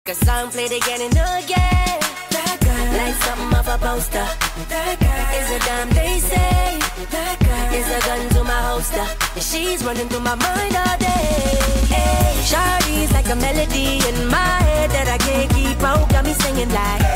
a song played again and again. That girl, like something off a poster. That girl is a damn they say. That girl is a gun to my holster. And she's running through my mind all day. Hey, Shawty's like a melody in my head that I can't keep out. Got me singing like